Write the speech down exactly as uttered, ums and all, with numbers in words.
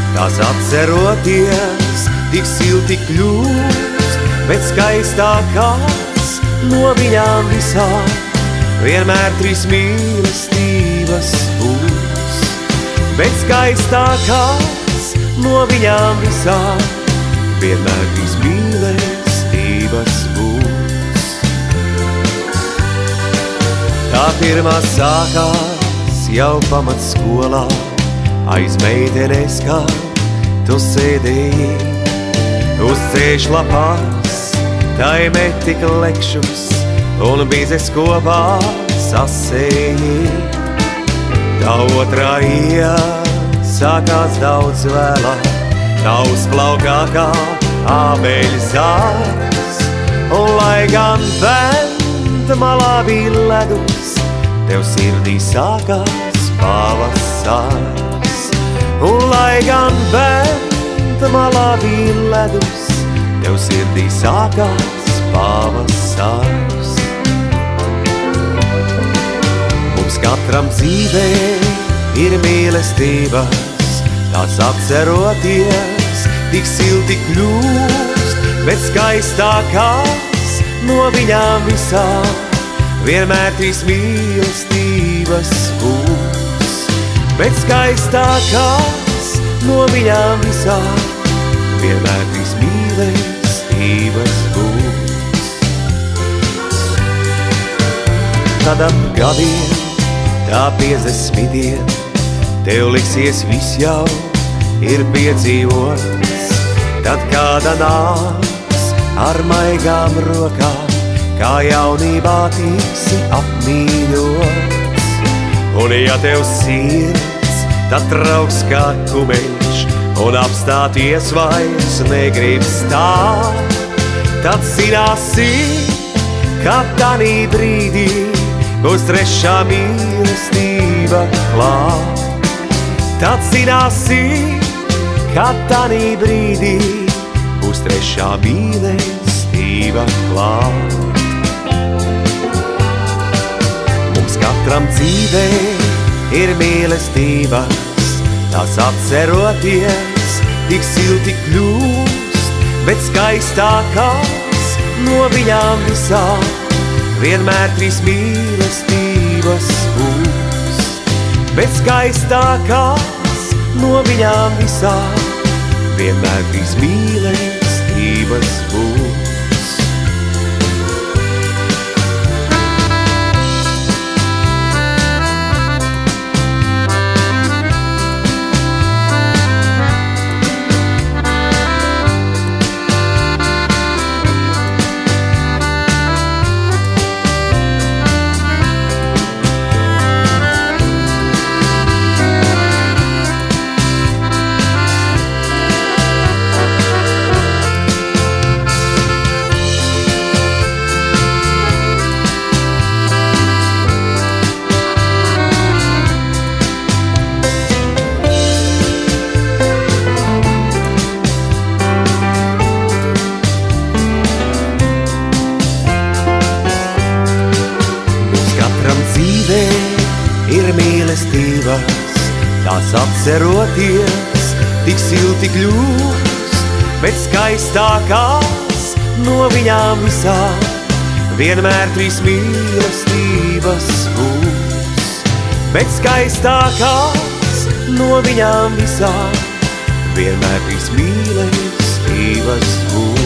tās atceroties, tik silti kļūst, bet skaistākās no viņām visām vienmēr trīs mīlestības būs. Bet skaistākās no viņām visām vienmēr trīs mīlestības būs. Tā pirmā sākās jau pamatskolā, aiz meitenes, kā tu sēdēji uz ceļšlapās, tai meti klekšus un bizes kopā sasēji. Tā otrā ija sākās daudz vēlāk, tavs plaukākā ābeļu zārs, un lai gan venta malā bija ledus, tev sirdī sākās pavasars. Un lai gan venta malā bija ledus, tev sirdī sākās pavasars. Mums katram dzīvē ir mīlestības, tās atceroties, tik silti kļūst, bet skaistākās no viņām visām vienmēr trīs mīlestības būs. Bet skaistākās no viņām visām vienmēr trīs mīlestības būs. Tad ap gadiem, tā piecdesmitiem, tev liksies viss jau ir piedzīvots. Tad kāda nāks ar maigām rokām, kā jaunībā tiksi apmīļots. Un ja tev sirds tad trauks kā kumeļš, un apstāties vairs negrib stāt, tad zināsi, ka tanī brīdī būs trešā mīlestība klāt. Tad zināsi, ka tanī brīdī būs trešā mīlestība klāt. Mums katram dzīvē ir mīlestības, tās atceroties, tik silti kļūst, bet skaistākās no viņām visām vienmēr trīs mīlestības būs. Bet skaistākās no viņām visām vienmēr trīs mīlestības būs. Ir mīlestības, tās atceroties, tik silti kļūst, bet skaistākās no viņām visām vienmēr trīs mīlestības būs. Bet skaistākās no viņām visām vienmēr trīs mīlestības būs.